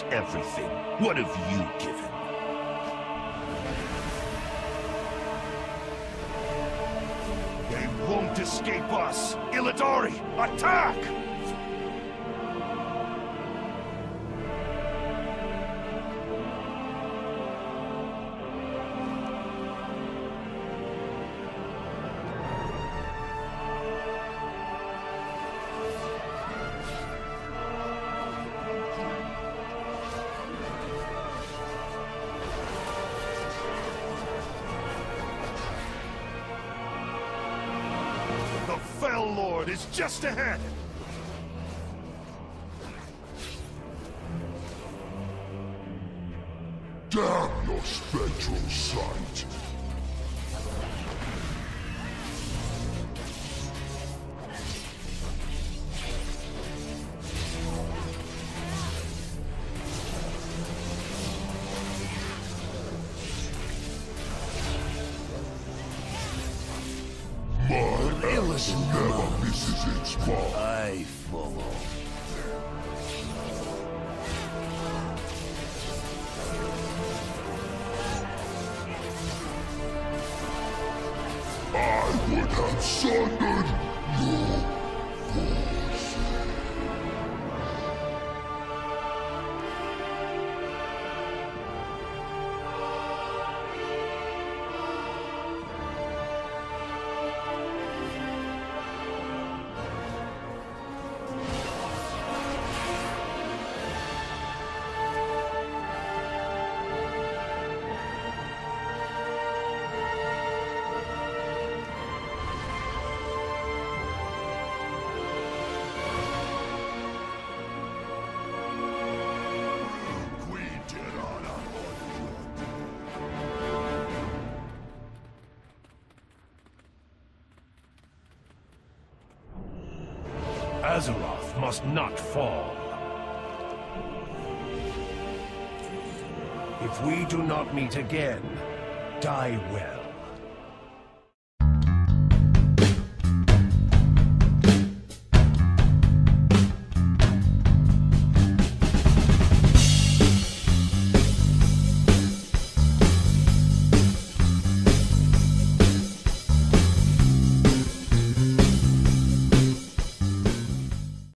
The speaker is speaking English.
everything. What have you given? They won't escape us! Illidari, attack! Fel Lord is just ahead! Damn your spectral sight! Never misses its mark. I follow. I would have sundered your force. Azeroth must not fall. If we do not meet again, die well.